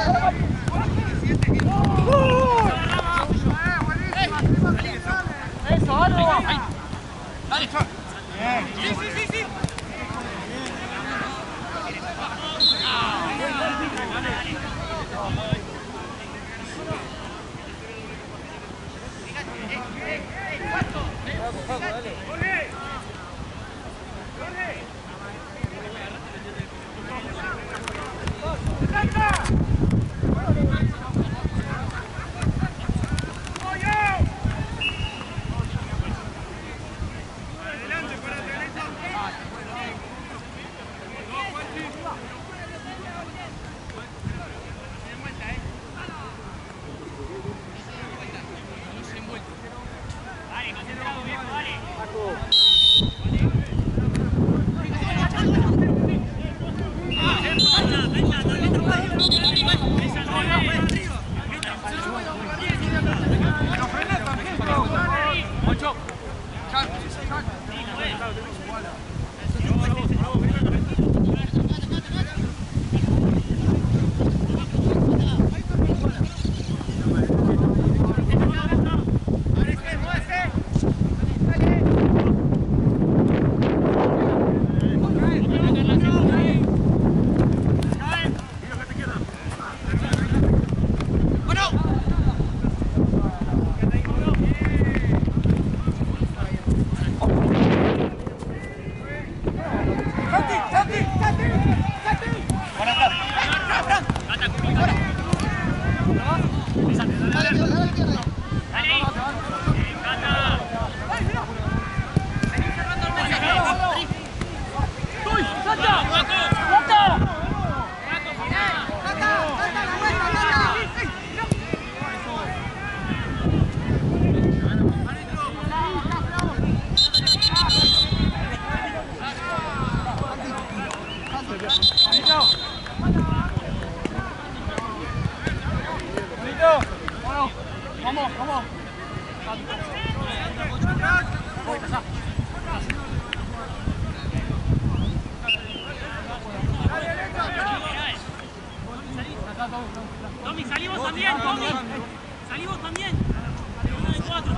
Tommy, salimos también, Tommy. Salimos también. Uno de cuatro.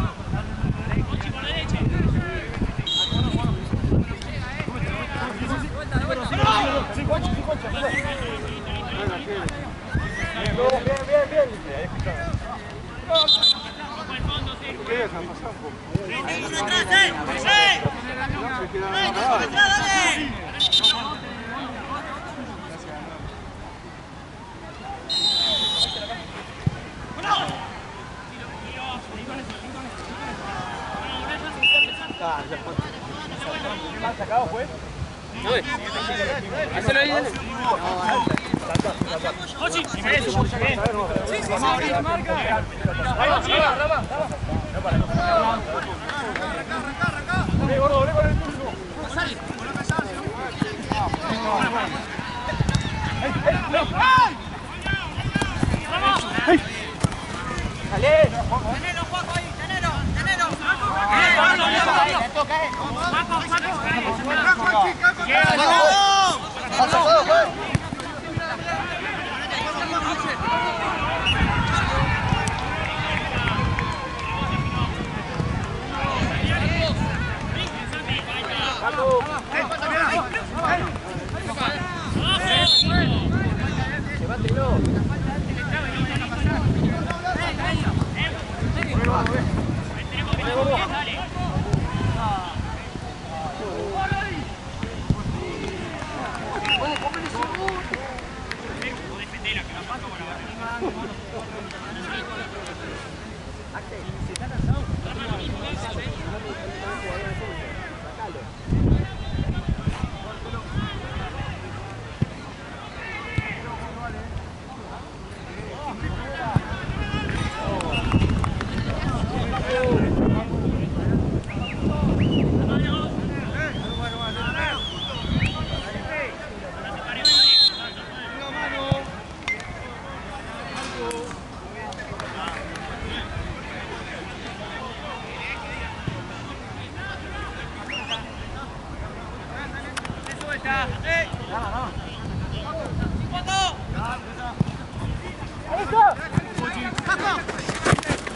Ochi por derecha. ¿Sacado fue? Hacelo ahí, dale. Ochi, Sí, marca. Rama. Gordo, volé con el pulso. ¡Sale! ¡Tenelo, Juaco ahí! ¡Tenelo!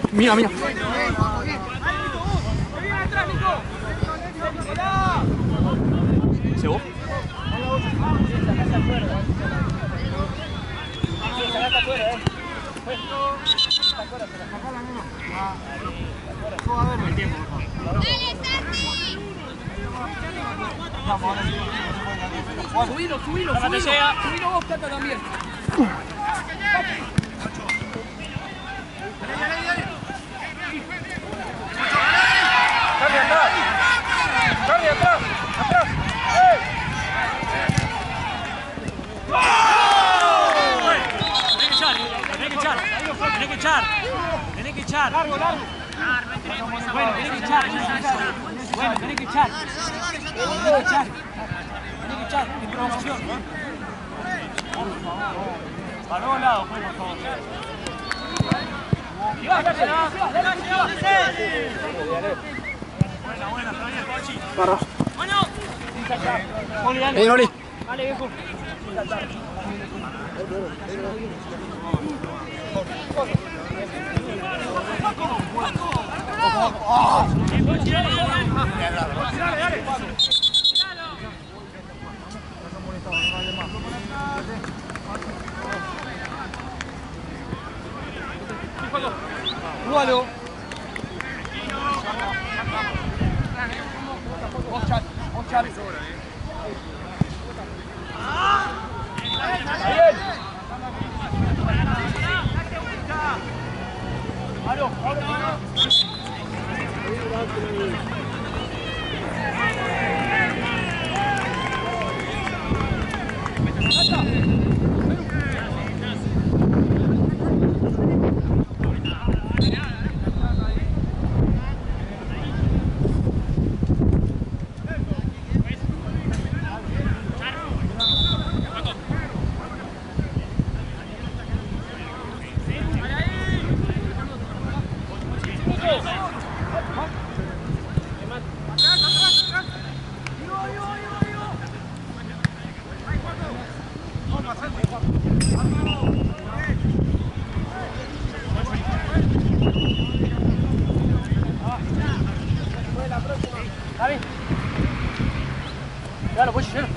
Mira, mira. ¿Se vos? Subilo, subilo vos, Cata, también. ¡Charlie, atrás! ¡Atrás! Tenés que echar. ¡Largo, largo! Bueno, tenés que echar. Bueno, tenés que echar. En promoción. Para los lados, pues, por favor. Buena, está bien, Pochi. Barra. Bueno. Ven, Oli. Vale, viejo. Jugalo. Vos, Charlie. Claro, pues lleno.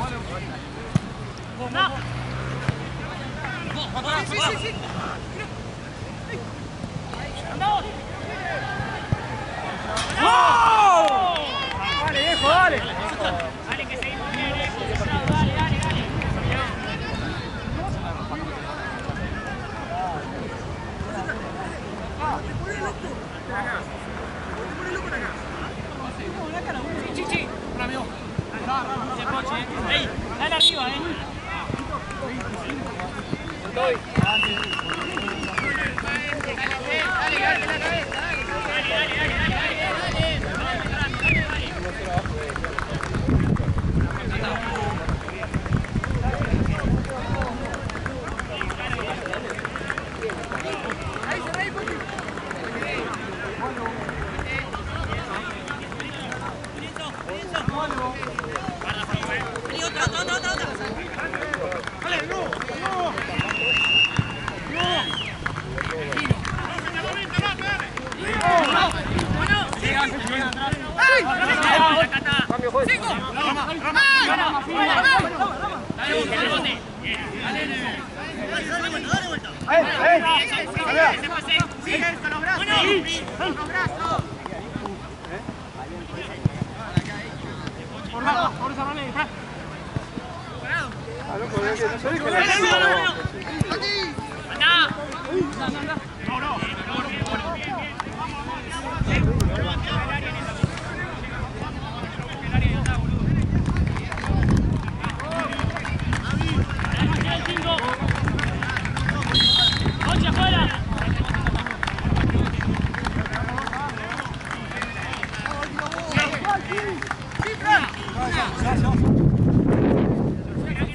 Dale, viejo, dale. Dale, que seguimos bien. Dale. Sí. Ey, dale arriba, Estoy.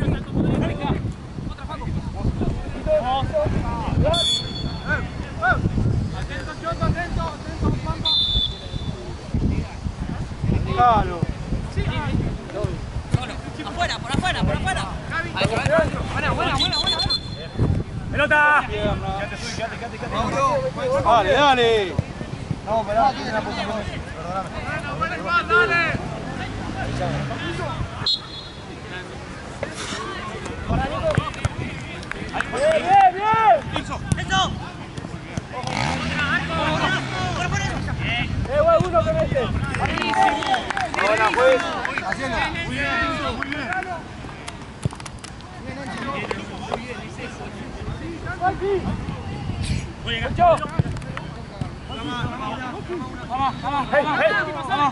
Otra, Facu. Dale, dale. No, esperá, tiene la posición. Perdóname. Dale. Bien. ¡Eso! Uno que mete. Buena, pues. Hacelo. Muy bien. Oye, Vamos. Hey. Vamos.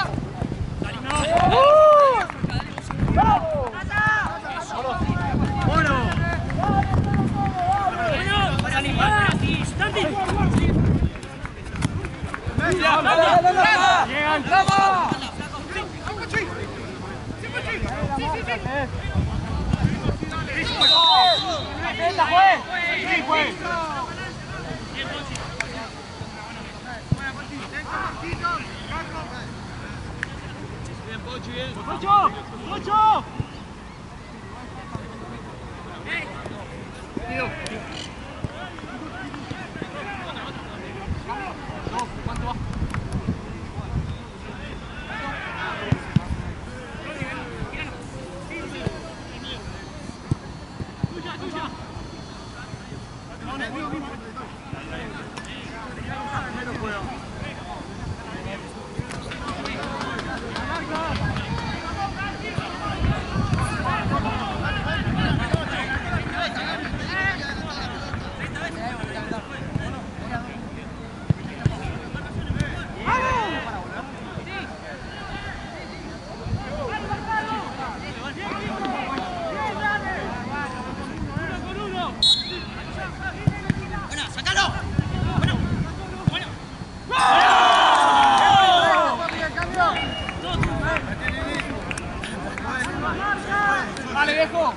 Dale, viejo.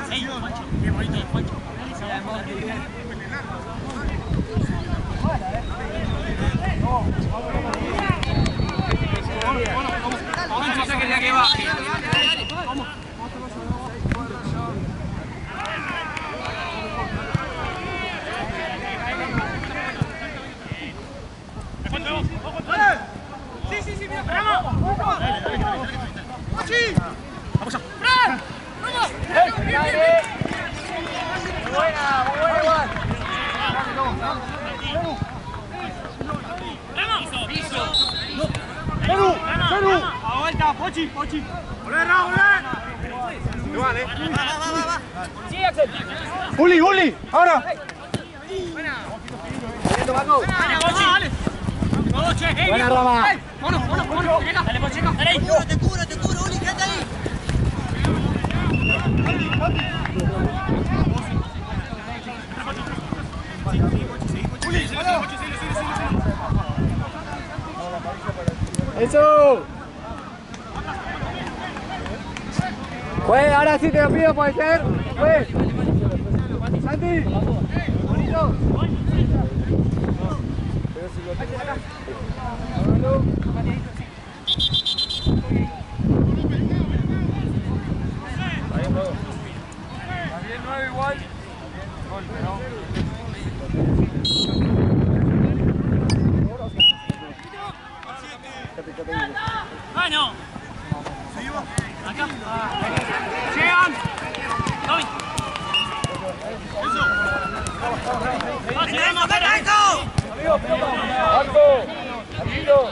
Pochi. ¡Olé, Raúl! Igual, Va. Sí, Axel. Uli, ahora. Buena, Rama. Vámonos. Dale, Pochi. Te cubro, Uli, quédate ahí. ¡Eso! Pues ahora sí te lo pido, puede ser. Pues. Santi. Bonito. También 9 igual. Gol, pero... ¡Bueno! Acá. ¡Llegan! ¡Toby! ¡Vamos, Berto! ¡Marco! ¡Amigo!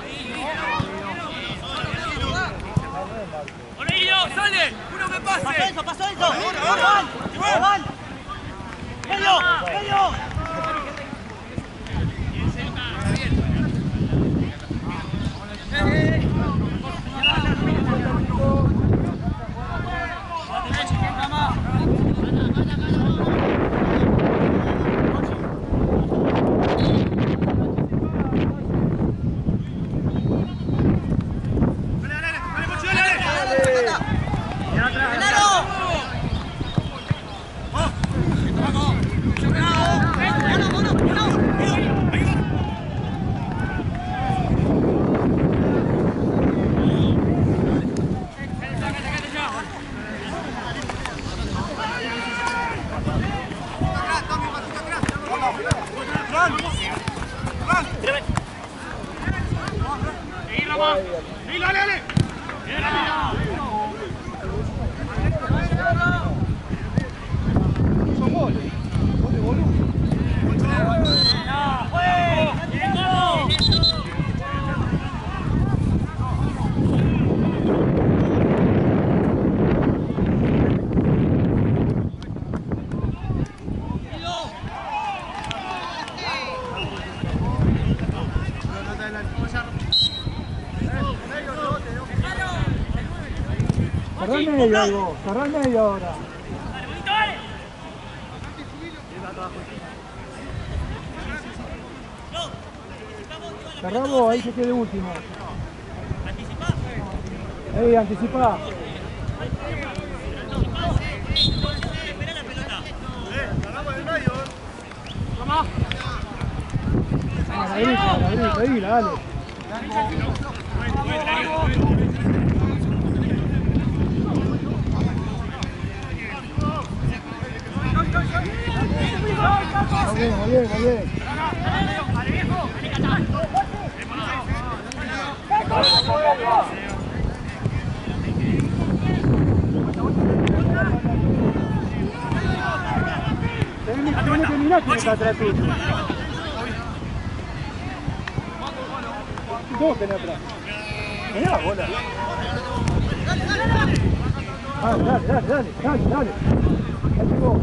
¡Orillo, sale! ¡Uno que pase! ¡Pasó eso! ¡Juan! ¡Medio! ¡Venga! Seguí, Rama. Sí, dale, dale. Son goles. Gol de volumen. Cerrá el medio, Algo. Cerrá el medio ahora. Dale, bonito, dale. Cerrá vos, ahí se quede último. Anticipá. Anticipá. Espera la pelota. Ganamos el medio. Rama. La grita, seguila, dale. Muy bien, muy bien. Tenés que mirar quién está atrás tuyo. Dos tenés atrás. Mirá la bola. Dale. Ahí llegó.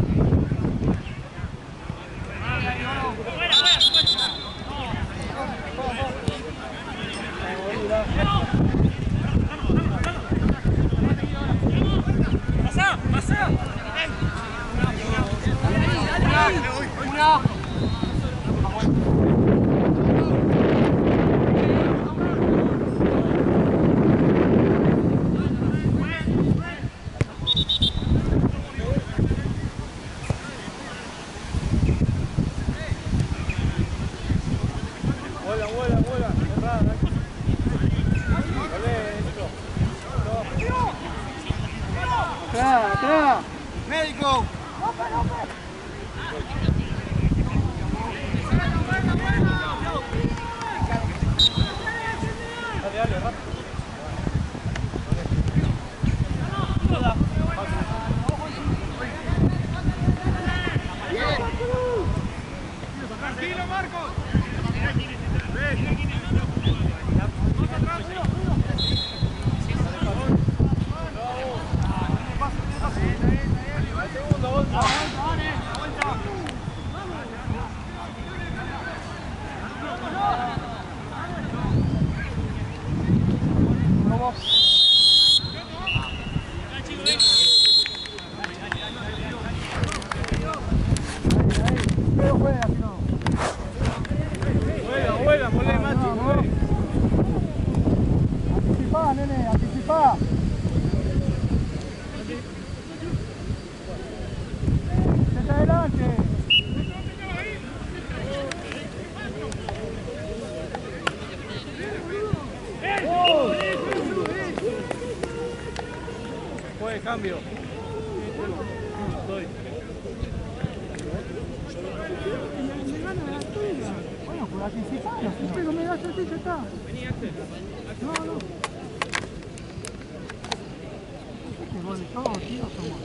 Pasá. Vuela. Cerrada. Atrás. Médico. Dale, rápido. Tranquilo, Marcos. Vuela, Mati. Anticipá, nene, anticipá. Desde adelante. Fue cambio. Bueno, por anticipar, pero me das el ya está. No. Qué gol de todos, tío, somos.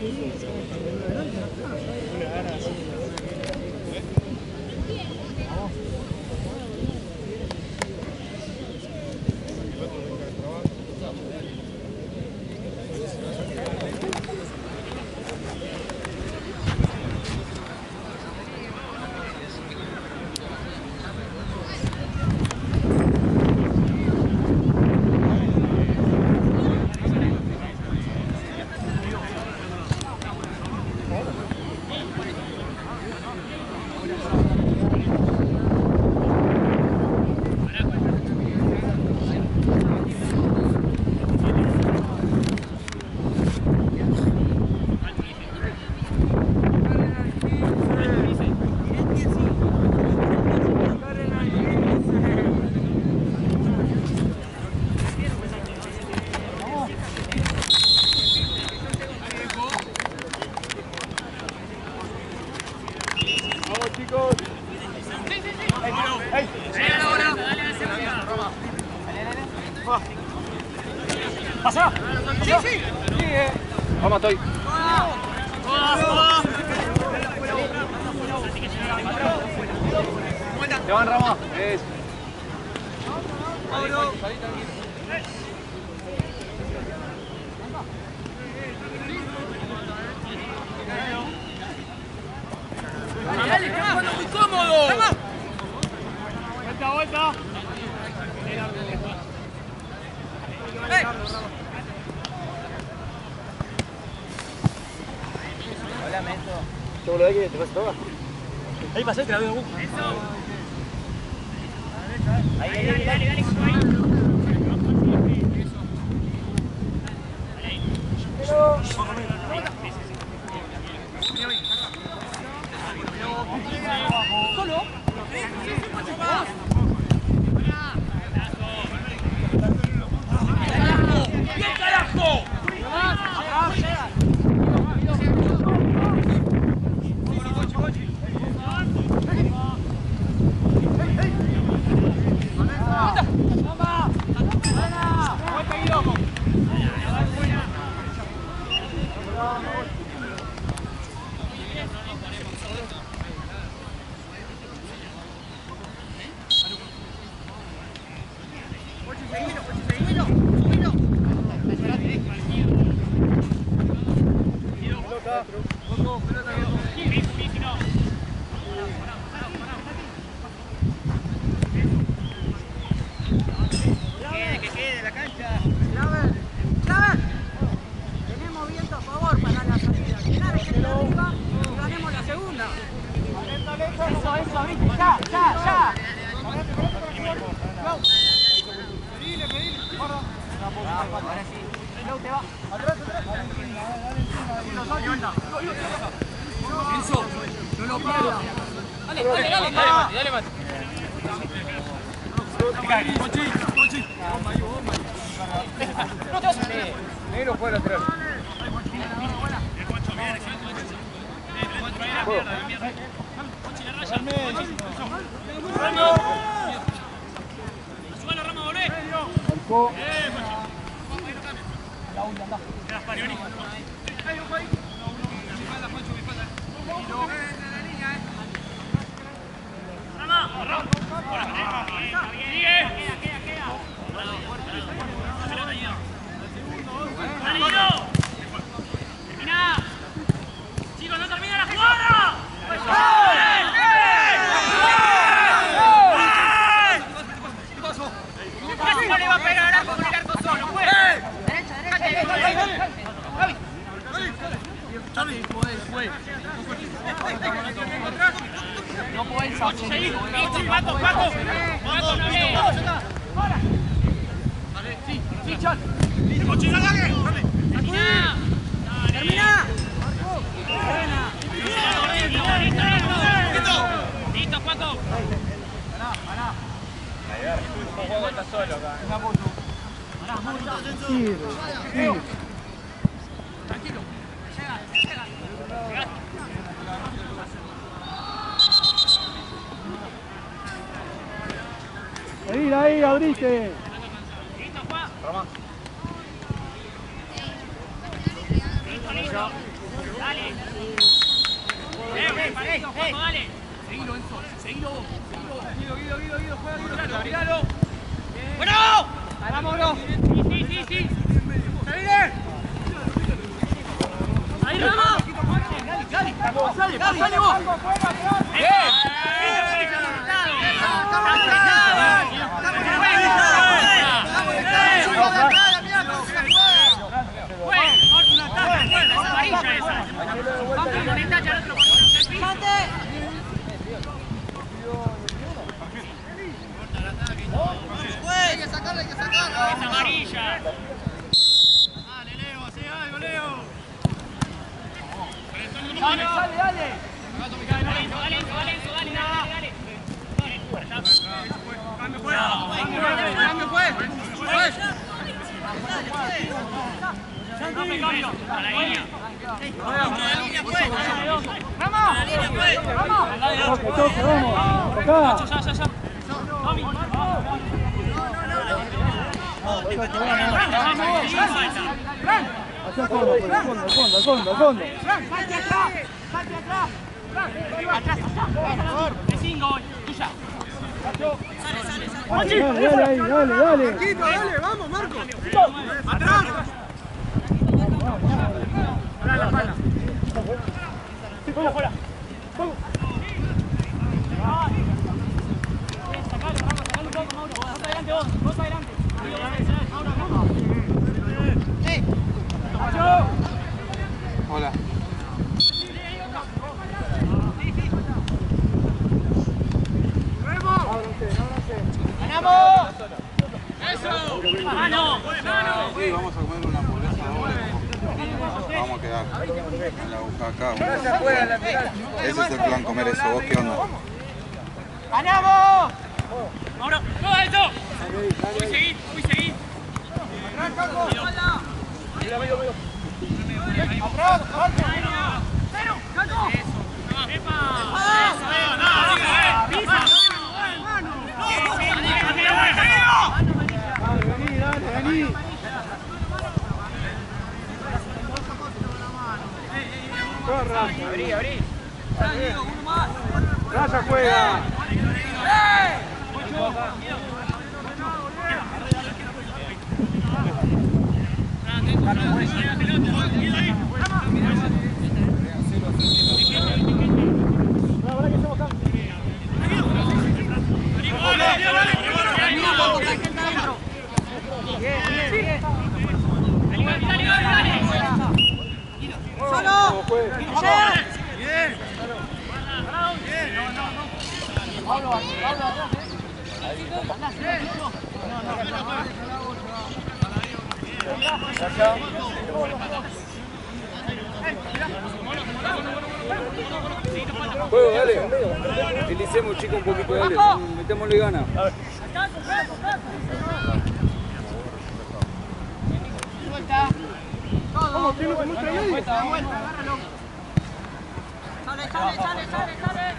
¿Pasa? Sí, sí. Vamos, estoy. Te van, Rama. Dale, está jugando muy cómodo. Vuelta, vuelta. Hola, Mento. ¿Qué boludo hay que te pasa toda? Ahí pasé, te la veo. Ahí, dale, con tu ahí. ¿Solo? ¡Bien, carajo! Que quede la cancha. Tenemos viento a favor para la salida. Llenar el centro arriba y ganemos la segunda. Eso, viste, ya. Ahora sí. Lau te va. Atrás. Enzo, no lo pierdas. Dale, Mati. Negro fuera atrás. Subalo, Rama, volvé. Chicos, no termina la jugada. Casi no le va a pegar al arco con el arco solo, pues. No podés hacer. Paco. Sí, Chon. Termina. Listo, Paco. El juego está solo acá. Tranquilo. Llega. Ahí, abriste. Listo, Juan. Rama. Listo. Dale. Dale. Seguilo, Enzo. Seguilo. Guido, juega Guido. ¡Bueno! Vamos, bro. Sí. Ahí, Ramos. Dale vos. Hay que sacarla. Es amarilla. Dale, Leo, hace algo, Leo. Dale. Dale. Cambio, pues. Cambio. A la línea. Vamos. Toque, vamos. Acá. Ya. Tommy. Hacia el fondo, al fondo. De 5 hoy. Tuya. Dale ahí, dale. Dale, vamos, Marco. Atrás. Fuera. Sacalo un poco, Mauro. Vos adelante. Hola. ¡Ganamos! ¡Eso! Sí, vamos a comer una hamburguesa ahora. Vamos a quedar en la Bucaca. Ese es el plan, comer eso. ¿Vos qué onda? ¡Ganamos! Mauro, ¡todo eso! Uy, seguí. Vení. Abrí. Raya juega. ¡Solo! Bien. Juego, dale. Utilicemos, chicos, un poquito, dale. Metémosle ganas. Vamos, tiene que muestra ahí. Vuelta, agárralo. Sale.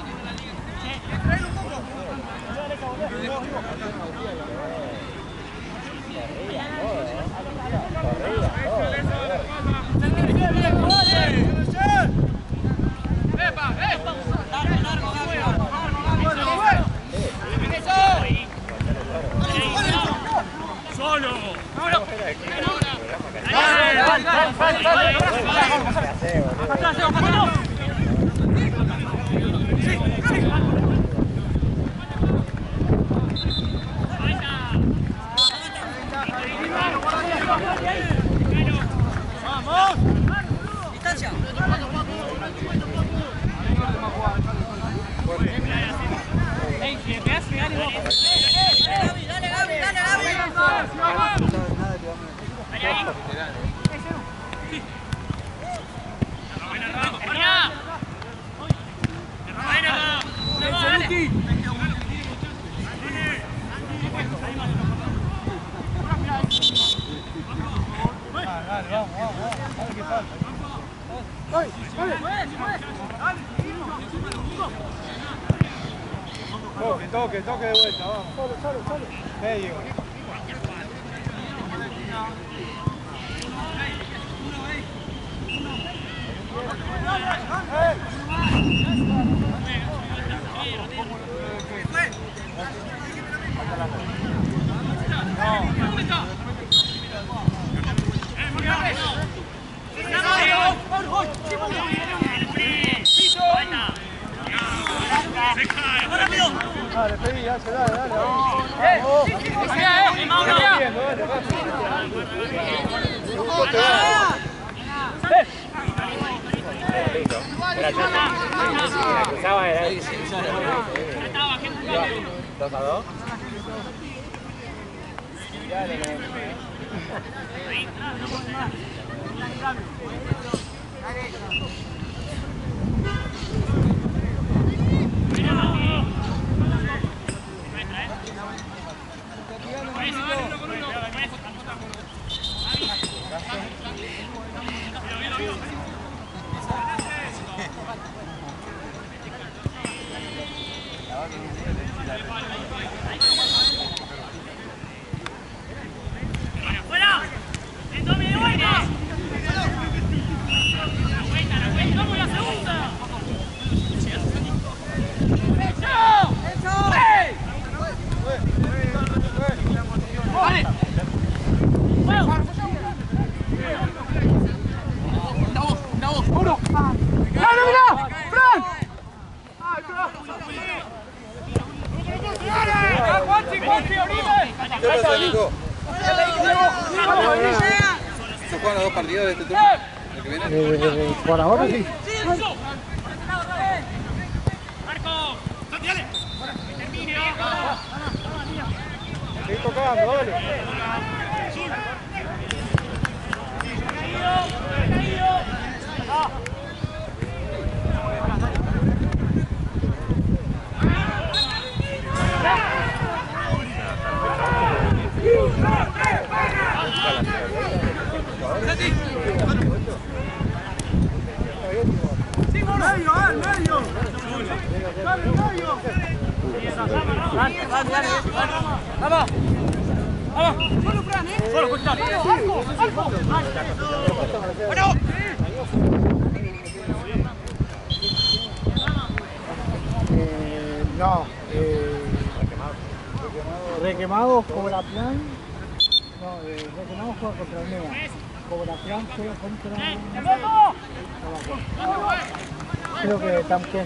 Solo. ¡Vamos! ¡Distancia! Ey, si le pegás, pegale vos. ¡Dale, Gaby! Toque de vuelta, vamos. Solo. Medio. Dale, pedí, dale, dale. La cruzaba era. 2-2. ¡Fuera! ¡El doble de buena! ¡La vuelta! ¡Vamos la segunda! ¡Vale! ¡Uno! ¡Dale, mira! ¡Fran! ¿Qué pasa, Nico? ¿Se juegan los 2 partidos de este turno? ¿El que viene? Por ahora sí. ¡Marco! ¡Dale! ¡Termine! Estoy tocando, dale. ¡Vamos! ¡Vamos! ¡Solo, Fran, eh! ¡Solo, Costa! ¡Alfo! ¡Alfo! ¡Bueno! No, Requemados, Cobraplan. No, Requemados juega contra el Neva. Cobraplan juega contra. Creo que también.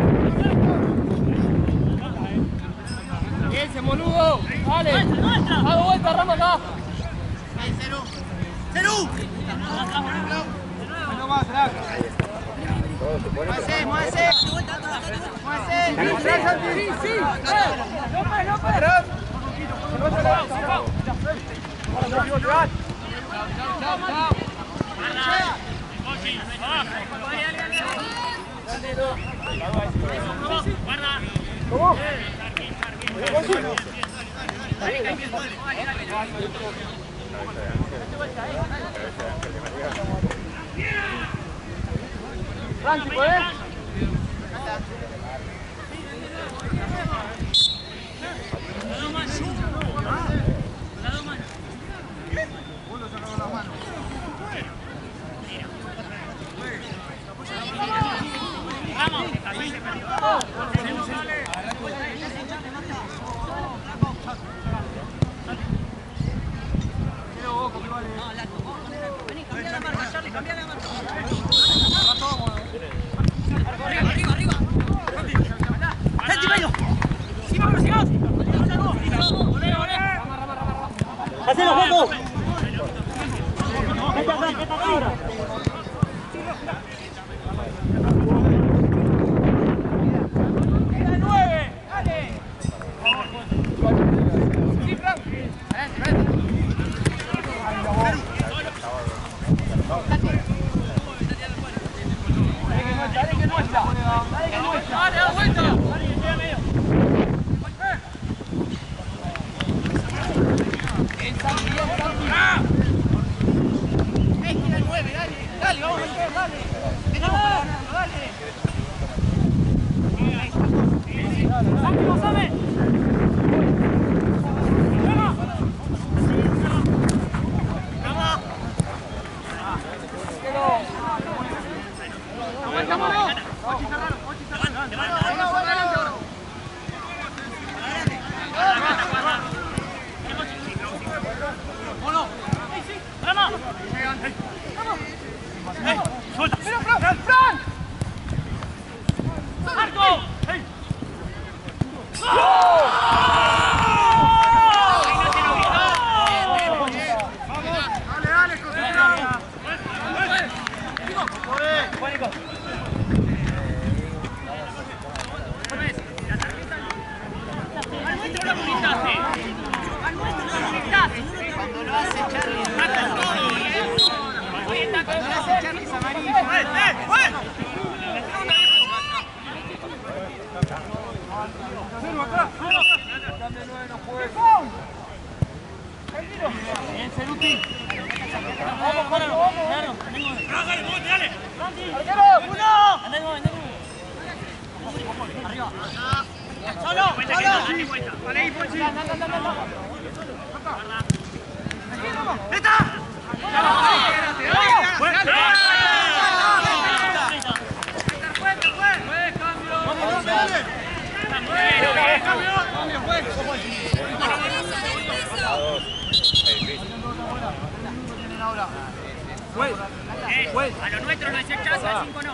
¡Vamos! Franchi, ¿puedes? ¡Hacelo, Juanjo! A lo nuestro no es el chazo, al 5 no.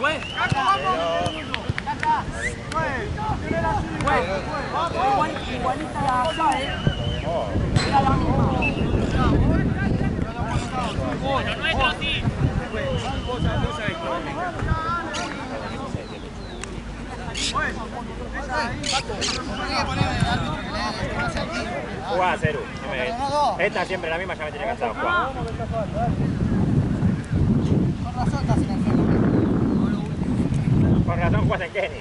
Igualita la acá, era la misma. A lo nuestro sí. Jugá, Ceru. Esta siempre la misma, ya me tiene cansado jugar. Con razón juegas en Kenny.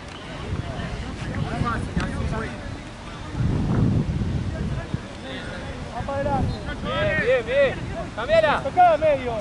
Bien, bien. Cambiala. Tocá medio.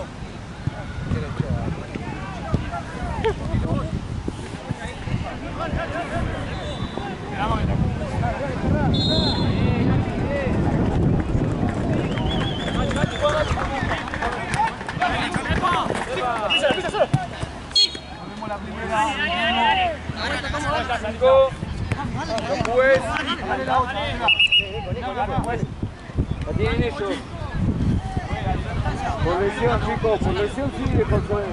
Lo tienen ellos. Por lesión, chicos, por lesión sigue con todo.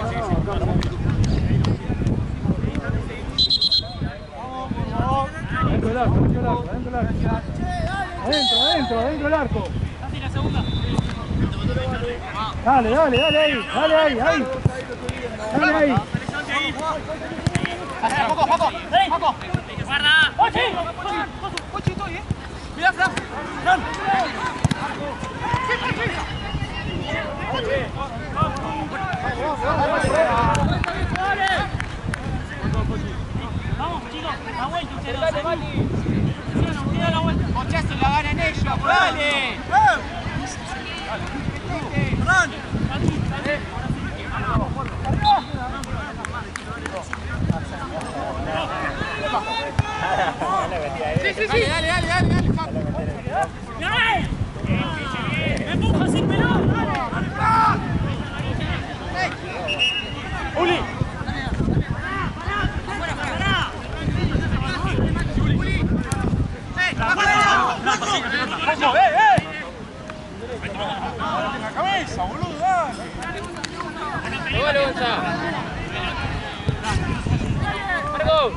Dentro del arco, dentro del arco, dentro del arco. Adentro del arco. Casi la segunda. Dale ahí, dale ahí. Dale ahí. Guarda. Mira, Fran. Fran. Vamos, chicos, la vuelta ustedes dos. Tira la vuelta. Mochazo, la ganan ellos, dale. Fran. Sí. Dale. ¡Me empuja sin pelota! ¡Uli! La cabeza, boludo, dale. Bueno, Gonzalo. Marco.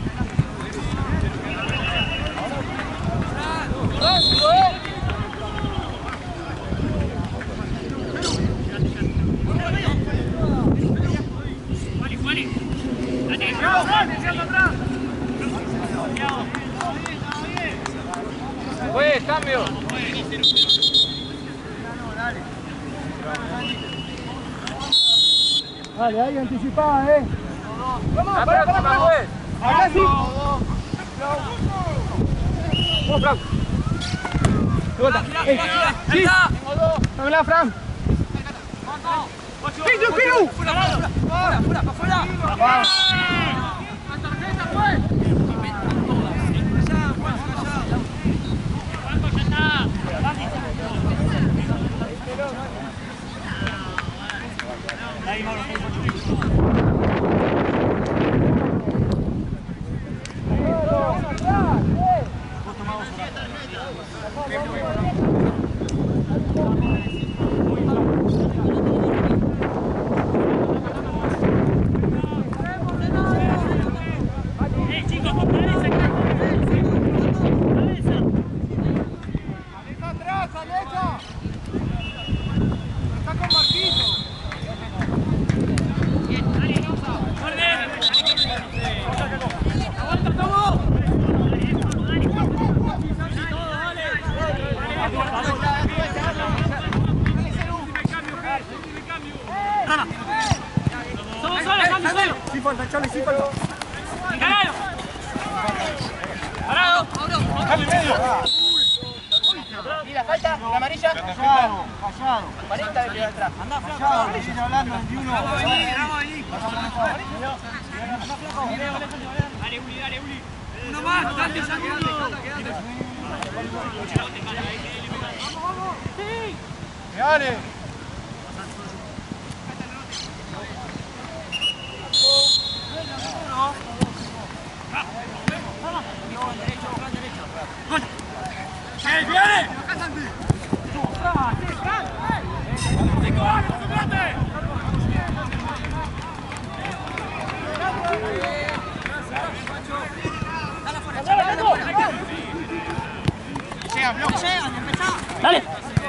Pues, cambio. Dale, ahí anticipada, Vamos, La próxima, pues. Acá sí. Vamos, Fran. De vuelta. Sí. Dámela, Fran. ¡Piru! ¡Fuera! Chicos, con cabeza, cabeza. ¡Aleja! ¡Está con Marquito! Somos solos, cambio. Sí falta, Charlie, sí falta. ¡Ganalo! ¡Parado! ¡Cambio medio! ¿Y la falta? ¿La amarilla? Callado. 40 de primera atrás. Callado, que sigue hablando, 21. Dale, Uli. Uno más, dale, segundo. ¡Dale! ¡Viene! ¡Dale!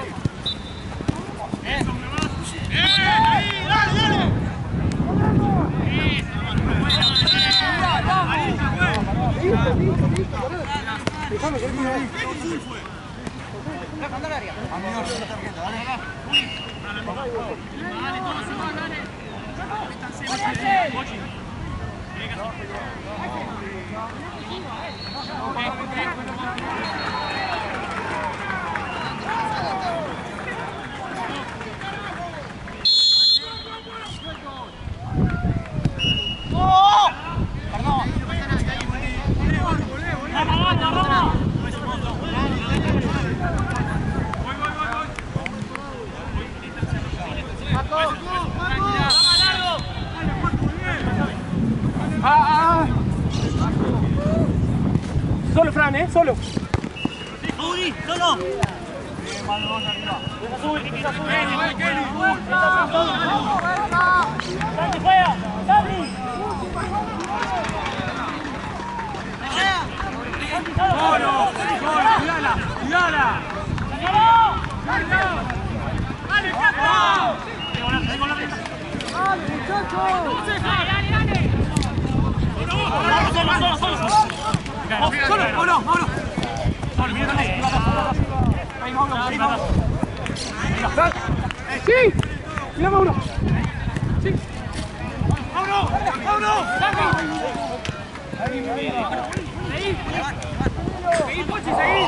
Solo, Fran, solo. ¡Uli, solo! ¡Santi, juega! ¡Santi! ¡Santi, solo! ¡Cuidala! ¡Dale, Capo! ¡Dale, muchachos! ¡Dale! Mauro. Mauro, mira también. Ahí, Mauro, ahí, Mauro. ¡Sí! ¡Mira, Mauro! ¡Sí! ¡Mauro! ¡Mauro! ¡Saca! Seguí, Pochi, seguí.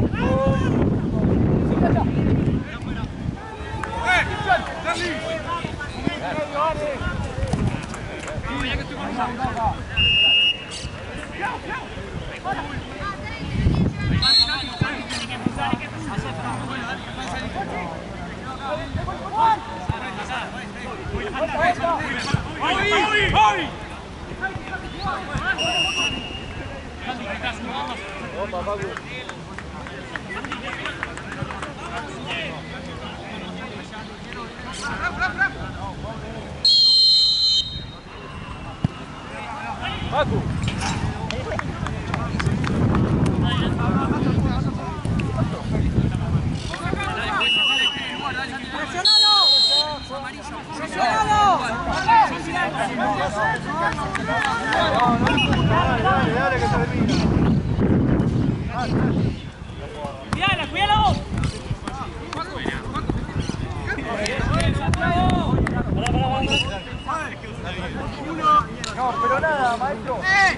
Cuidala, cuidala vos. No, pero nada, maestro.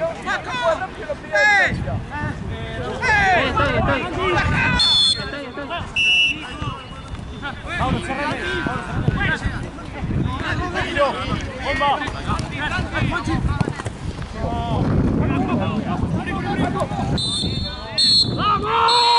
Mauro, cerrame. ¡Vamos!